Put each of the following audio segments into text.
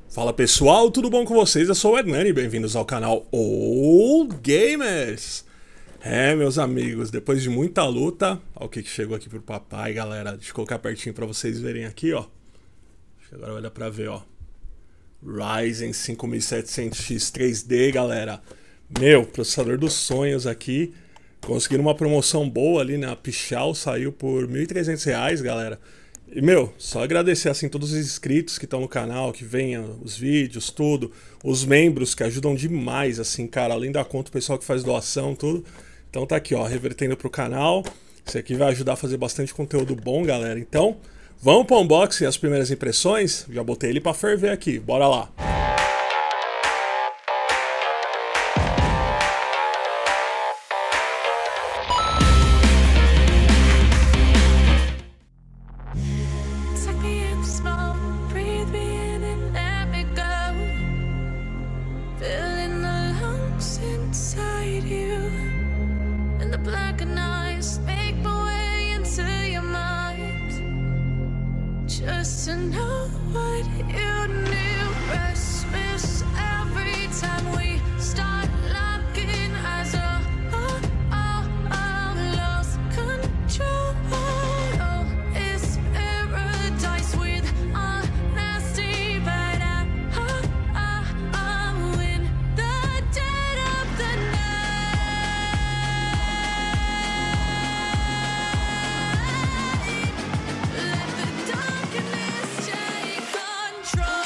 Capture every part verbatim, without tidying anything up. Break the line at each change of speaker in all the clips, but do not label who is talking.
Fala pessoal, tudo bom com vocês? Eu sou o Hernani, bem-vindos ao canal Old Gamers. É, meus amigos, depois de muita luta, olha o que chegou aqui pro papai, galera. Deixa eu colocar pertinho pra vocês verem aqui, ó. Acho que agora vai dar pra ver, ó. Ryzen cinco mil e setecentos X três D, galera. Meu, processador dos sonhos aqui. Conseguiram uma promoção boa ali na Pichau, saiu por mil e trezentos reais, galera. E, meu, só agradecer, assim, todos os inscritos que estão no canal, que venham os vídeos, tudo. Os membros que ajudam demais, assim, cara. Além da conta, o pessoal que faz doação, tudo. Então tá aqui, ó, revertendo pro canal. Isso aqui vai ajudar a fazer bastante conteúdo bom, galera. Então, vamos pro unboxing, as primeiras impressões. Já botei ele pra ferver aqui, bora lá.
Just to know what you knew. Restless every time we start locking eyes. Oh, oh, oh, oh, lost control. Oh, it's paradise with honesty, but I, oh, oh, oh, in the dead of the night. Let the darkness take control.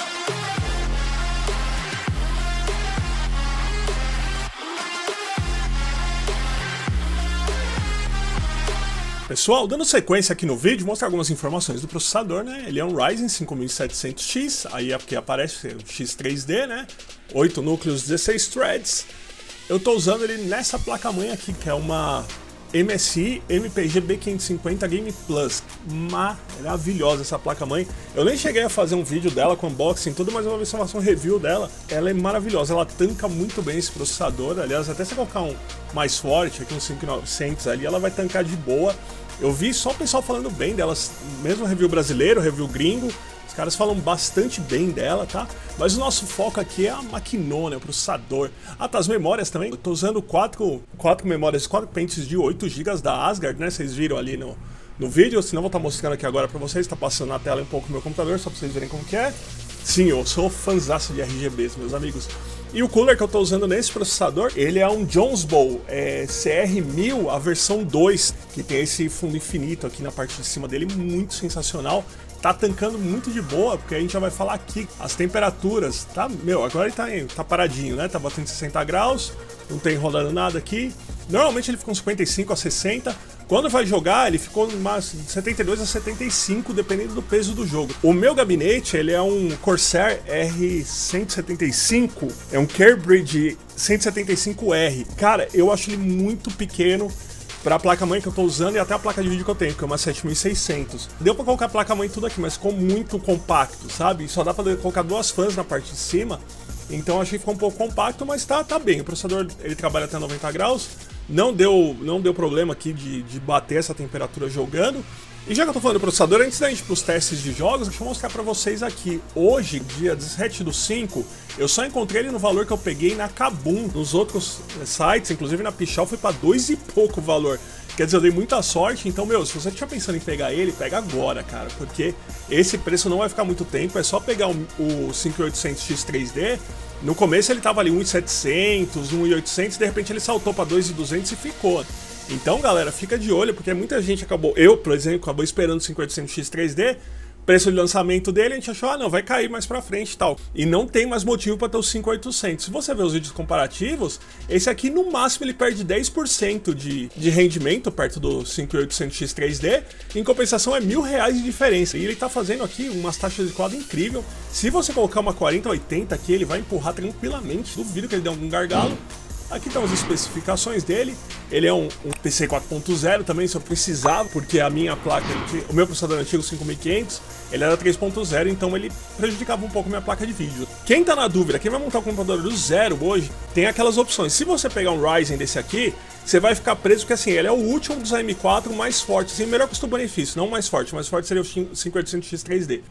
Pessoal, dando sequência aqui no vídeo, mostrar algumas informações do processador, né? Ele é um Ryzen cinco mil e setecentos X, aí é porque aparece o X três D, né? oito núcleos, dezesseis threads. Eu tô usando ele nessa placa-mãe aqui, que é uma M S I M P G B quinhentos e cinquenta Game Plus. Maravilhosa essa placa-mãe. Eu nem cheguei a fazer um vídeo dela com unboxing e tudo, mas eu vou ver se eu faço um review dela. Ela é maravilhosa, ela tanca muito bem esse processador. Aliás, até se colocar um mais forte, aqui uns cinco mil e novecentos ali, ela vai tancar de boa. Eu vi só o pessoal falando bem delas, mesmo review brasileiro, review gringo. Os caras falam bastante bem dela, tá? Mas o nosso foco aqui é a maquinona, o processador. Ah, tá, as memórias também. Eu tô usando quatro, quatro memórias, quatro pentes de oito gigas da Asgard, né? Vocês viram ali no, no vídeo, senão eu vou estar mostrando aqui agora pra vocês. Tá passando na tela um pouco o meu computador, só pra vocês verem como que é. Sim, eu sou fãzaço de R G Bs, meus amigos. E o cooler que eu tô usando nesse processador, ele é um Jonesbow é, C R mil, a versão dois, que tem esse fundo infinito aqui na parte de cima dele, muito sensacional. Tá tancando muito de boa, porque a gente já vai falar aqui as temperaturas, tá? Meu, agora ele tá, tá paradinho, né? Tá batendo sessenta graus, não tem rodando nada aqui. Normalmente ele fica uns cinquenta e cinco a sessenta. Quando vai jogar, ele ficou umas setenta e dois a setenta e cinco, dependendo do peso do jogo. O meu gabinete, ele é um Corsair R cento e setenta e cinco, é um Cambridge cento e setenta e cinco R. Cara, eu acho ele muito pequeno para a placa-mãe que eu tô usando e até a placa de vídeo que eu tenho, que é uma sete mil e seiscentos. Deu para colocar a placa-mãe tudo aqui, mas ficou muito compacto, sabe? Só dá para colocar duas fãs na parte de cima, então achei que ficou um pouco compacto, mas tá, tá bem. O processador, ele trabalha até noventa graus, não deu, não deu problema aqui de, de bater essa temperatura jogando. E já que eu tô falando do processador, antes da gente ir pros testes de jogos, deixa eu mostrar pra vocês aqui. Hoje, dia dezessete do cinco, eu só encontrei ele no valor que eu peguei na Kabum. Nos outros sites, inclusive na Pichau, foi pra dois e pouco o valor. Quer dizer, eu dei muita sorte, então, meu, se você estiver pensando em pegar ele, pega agora, cara. Porque esse preço não vai ficar muito tempo, é só pegar o, o cinco mil e oitocentos X três D. No começo ele tava ali um mil e setecentos, um mil e oitocentos, de repente ele saltou pra dois mil e duzentos e ficou. Então, galera, fica de olho, porque muita gente acabou, eu, por exemplo, acabou esperando o cinco mil e oitocentos X três D, preço de lançamento dele, a gente achou, ah, não, vai cair mais pra frente e tal. E não tem mais motivo pra ter o cinco mil e oitocentos. Se você ver os vídeos comparativos, esse aqui, no máximo, ele perde dez por cento de, de rendimento perto do cinco mil e oitocentos X três D. Em compensação, é mil reais de diferença. E ele tá fazendo aqui umas taxas de quadro incrível. Se você colocar uma quarenta oitenta aqui, ele vai empurrar tranquilamente. Duvido que ele dê algum gargalo. Aqui estão as especificações dele. Ele é um, um P C quatro ponto zero também, se eu precisava, porque a minha placa, o meu processador antigo cinco mil e quinhentos, ele era três ponto zero, então ele prejudicava um pouco a minha placa de vídeo. Quem tá na dúvida, quem vai montar o computador do zero hoje, tem aquelas opçõis. Se você pegar um Ryzen desse aqui, você vai ficar preso, porque assim, ele é o último dos A M quatro mais forte, assim, melhor custo-benefício, não mais forte, mais forte seria o cinco mil e oitocentos X três D.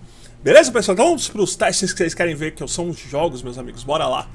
Beleza, pessoal? Então vamos para os testes que vocês querem ver, que são os jogos, meus amigos. Bora lá.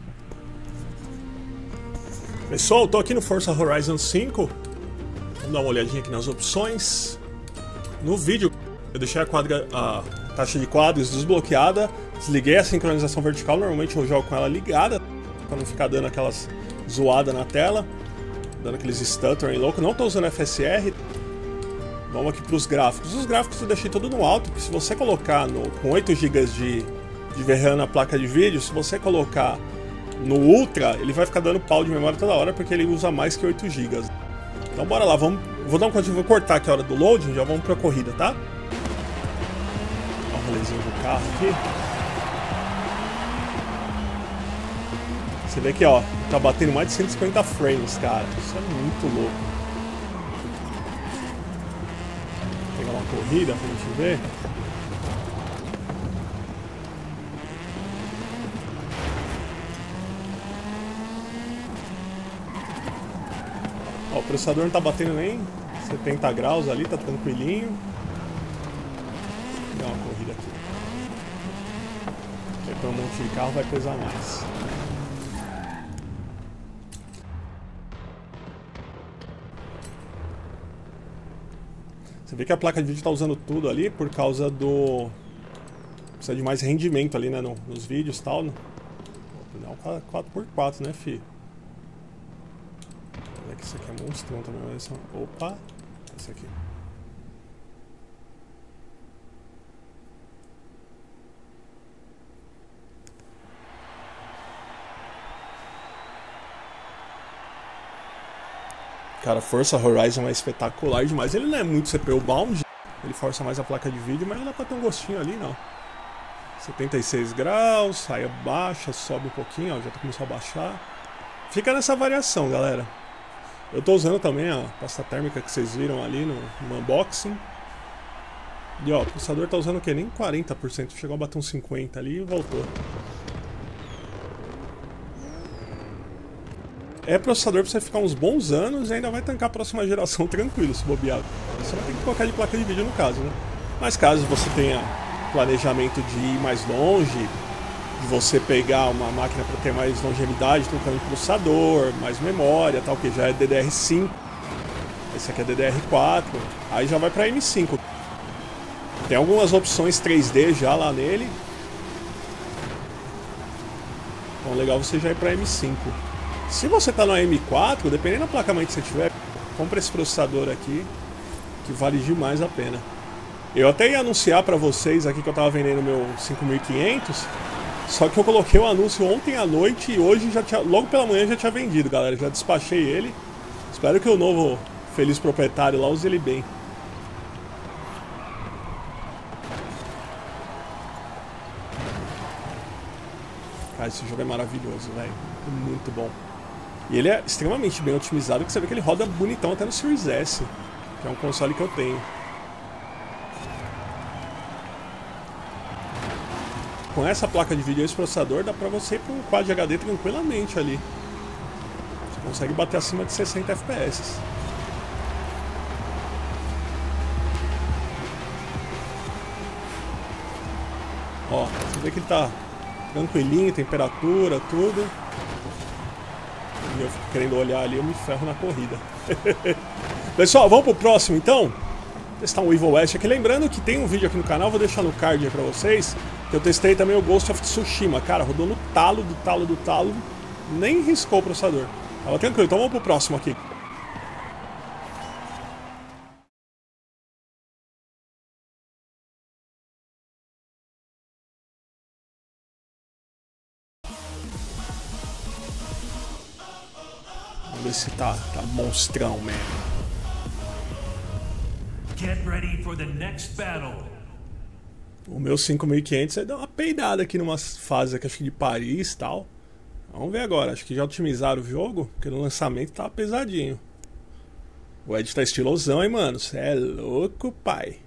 Pessoal, eu tô aqui no Forza Horizon cinco. Vamos dar uma olhadinha aqui nas opções. No vídeo, eu deixei a, quadra, a taxa de quadros desbloqueada. Desliguei a sincronização vertical. Normalmente eu jogo com ela ligada, para não ficar dando aquelas zoadas na tela, dando aqueles stuttering louco. Não tô usando F S R. Vamos aqui para os gráficos. Os gráficos eu deixei tudo no alto, porque se você colocar no, com oito gigas de, de V RAM na placa de vídeo, se você colocar no Ultra, ele vai ficar dando pau de memória toda hora, porque ele usa mais que oito gigas. Então bora lá, vamos, vou dar um continho, vou cortar aqui a hora do loading, já vamos para a corrida, tá? Dá um rolezinho do carro aqui. Você vê que ó, tá batendo mais de cento e cinquenta frames, cara. Isso é muito louco. Pegar uma corrida pra gente ver. Ó, o processador não tá batendo nem setenta graus ali, tá tranquilinho. Vou pegar uma corrida aqui. Porque pra um monte de carro vai pesar mais. Você vê que a placa de vídeo está usando tudo ali por causa do... Precisa de mais rendimento ali, né, no, nos vídeos e tal. Vou pegar um quatro por quatro, né, fi? Olha que isso aqui é monstrão também. Olha só. Opa! Esse aqui. Cara, Forza Horizon é espetacular demais. Ele não é muito C P U bound, ele força mais a placa de vídeo, mas não dá pra ter um gostinho ali, não. setenta e seis graus, aí baixa, sobe um pouquinho, ó, já começou a baixar. Fica nessa variação, galera. Eu tô usando também a pasta térmica que vocês viram ali no, no unboxing. E ó, o processador tá usando o que? Nem quarenta por cento, chegou a bater uns cinquenta por cento ali e voltou. É processador pra você ficar uns bons anos e ainda vai tancar a próxima geração tranquilo, se bobear. Você vai ter que colocar de placa de vídeo no caso, né? Mas caso você tenha planejamento de ir mais longe, de você pegar uma máquina para ter mais longevidade, trocando de processador, mais memória, tal, que já é D D R cinco. Esse aqui é D D R quatro. Aí já vai para M cinco. Tem algumas opções três D já lá nele. Então legal você já ir para M cinco. Se você está no M quatro, dependendo da placa-mãe que você tiver, compra esse processador aqui, que vale demais a pena. Eu até ia anunciar para vocês aqui que eu estava vendendo meu cinco mil e quinhentos, só que eu coloquei o anúncio ontem à noite e hoje, já tinha, logo pela manhã, já tinha vendido, galera. Já despachei ele. Espero que o novo feliz proprietário lá use ele bem. Cara, esse jogo é maravilhoso, velho. É muito bom. E ele é extremamente bem otimizado, que você vê que ele roda bonitão até no Series S, que é um console que eu tenho. Com essa placa de vídeo e esse processador, dá pra você ir para um Quad H D tranquilamente ali. Você consegue bater acima de sessenta F P S. Ó, você vê que ele tá tranquilinho, temperatura, tudo. E eu fico querendo olhar ali, eu me ferro na corrida. Pessoal, vamos pro próximo então? Testar um Evil West aqui. Lembrando que tem um vídeo aqui no canal, vou deixar no card aí pra vocês, que eu testei também o Ghost of Tsushima. Cara, rodou no talo, do talo, do talo. Nem riscou o processador. Tava tranquilo, então vamos pro próximo aqui. Vamos ver se tá, tá monstrão mesmo.
Get ready for the next battle.
O meu cinco mil e quinhentos deu uma peidada aqui numa fase aqui, acho que de Paris e tal. Vamos ver agora, acho que já otimizaram o jogo, porque no lançamento tava pesadinho. O Ed tá estilosão, hein, mano? Cê é louco, pai.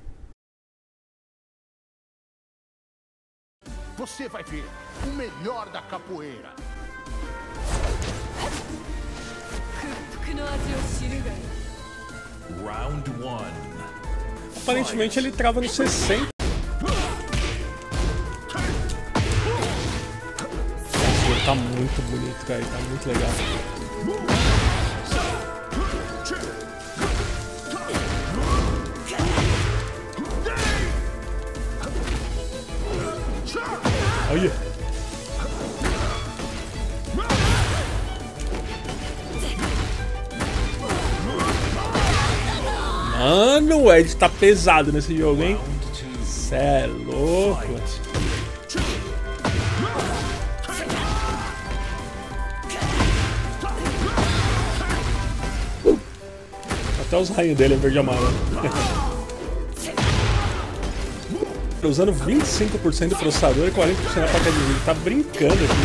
Você vai ver o melhor da capoeira.
Round one.
Aparentemente ele trava no sessenta. tá muito bonito, cara. Tá muito legal. Olha. Mano, o Ed tá pesado nesse jogo, hein? Cê é louco. Até os raios dele é verde e amarelo. Usando vinte e cinco por cento do processador e quarenta por cento da placa de vídeo. Tá brincando aqui.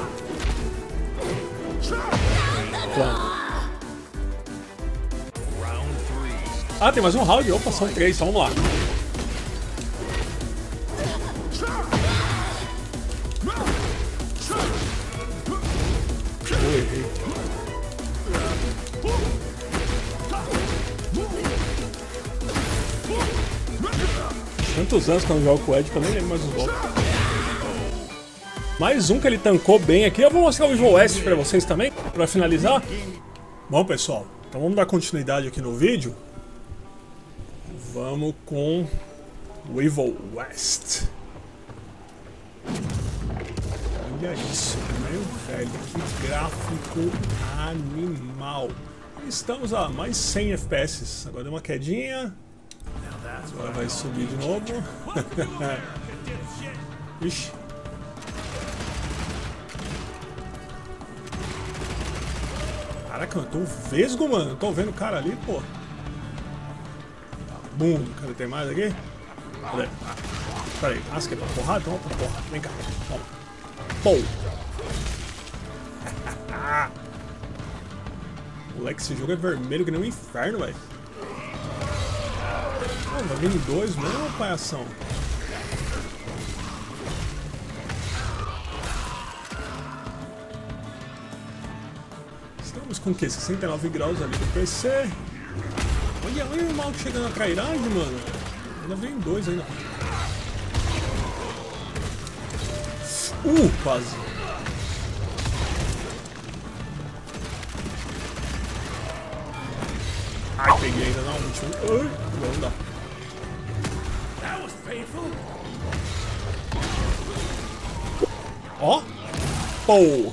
Pronto. Ah, tem mais um round? Opa, são três, então vamos lá. Oh, errei. Tantos anos que eu não jogo com o Ed que eu nem lembro mais os golpes. Mais um que ele tancou bem aqui. Eu vou mostrar o Evil West pra vocês também, pra finalizar. Bom, pessoal, então vamos dar continuidade aqui no vídeo. Vamos com o Evil West. Olha isso, meu velho, que gráfico animal. Estamos a mais cem F P S. Agora deu uma quedinha. Agora vai subir de novo. Ixi. Caraca, eu tô um vesgo, mano. Eu tô vendo o cara ali, pô. Bum, cadê? Tem mais aqui? Cadê? Ah, pera aí, ah, você quer pra porrada? Então vamos pra porrada. Vem cá. Toma. Pô. Moleque, esse jogo é vermelho que nem um inferno, velho. Oh, vai vir dois mesmo, palhação? Estamos com o quê? sessenta e nove graus ali do P C. Olha, olha o mal chegando na trairagem, mano. Ainda vem dois ainda. Uh, quase. Ai, peguei ainda na última. Ai, não dá. Ó. Pô.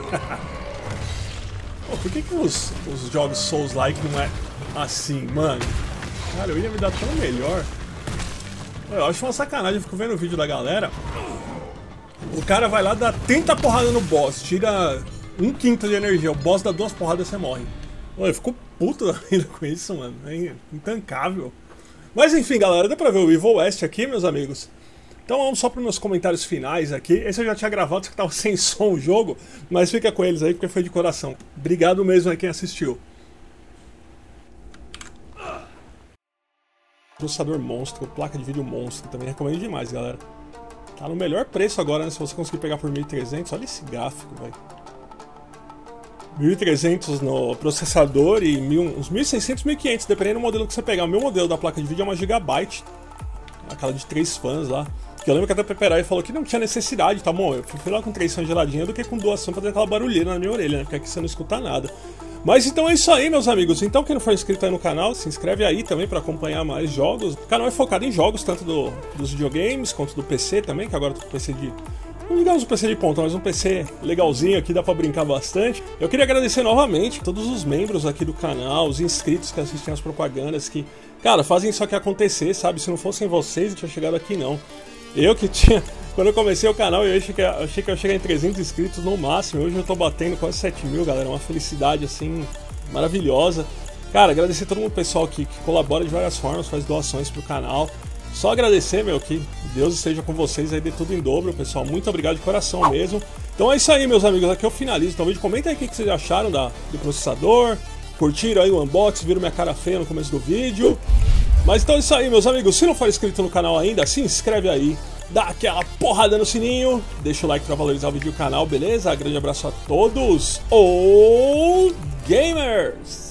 Pô, por que que os, os jogos Souls-like não é assim, mano? Cara, eu ia me dar tão melhor. Eu acho uma sacanagem, eu fico vendo o vídeo da galera. O cara vai lá, dá trinta porradas no boss, tira um quinto de energia. O boss dá duas porradas e você morre. Pô, eu fico puto ainda com isso, mano. É intancável. Mas enfim, galera, deu pra ver o Evil West aqui, meus amigos. Então vamos só para os meus comentários finais aqui. Esse eu já tinha gravado, só que tava sem som o jogo, mas fica com eles aí porque foi de coração. Obrigado mesmo a quem assistiu. Processador monstro, placa de vídeo monstro, também recomendo demais, galera. Tá no melhor preço agora, né? Se você conseguir pegar por mil e trezentos, olha esse gráfico, velho. mil e trezentos no processador e mil, uns mil e seiscentos, mil e quinhentos, dependendo do modelo que você pegar. O meu modelo da placa de vídeo é uma Gigabyte, aquela de três fãs lá. Que eu lembro que até o Peperai falou que não tinha necessidade, tá bom? Eu fui lá com três fãs geladinha do que com duas fãs fazer aquela barulheira na minha orelha, né? Porque aqui você não escuta nada. Mas então é isso aí, meus amigos. Então quem não for inscrito aí no canal, se inscreve aí também para acompanhar mais jogos. O canal é focado em jogos, tanto do, dos videogames quanto do P C também, que agora eu tô com P C de... Não digamos um P C de ponta, mas um P C legalzinho aqui, dá pra brincar bastante. Eu queria agradecer novamente a todos os membros aqui do canal, os inscritos que assistem as propagandas, que, cara, fazem isso aqui acontecer, sabe? Se não fossem vocês, eu tinha chegado aqui não. Eu que tinha... Quando eu comecei o canal, eu achei que, eu achei que eu ia chegar em trezentos inscritos no máximo. Hoje eu tô batendo quase sete mil, galera. É uma felicidade, assim, maravilhosa. Cara, agradecer a todo mundo, pessoal, que, que colabora de várias formas, faz doações pro canal. Só agradecer, meu, que Deus esteja com vocês aí, de tudo em dobro, pessoal. Muito obrigado de coração mesmo. Então é isso aí, meus amigos. Aqui eu finalizo então o vídeo. Comenta aí o que vocês acharam da, do processador. Curtiram aí o unboxing, viram minha cara feia no começo do vídeo. Mas então é isso aí, meus amigos. Se não for inscrito no canal ainda, se inscreve aí. Dá aquela porrada no sininho. Deixa o like pra valorizar o vídeo e o canal, beleza? Grande abraço a todos. Oh, gamers!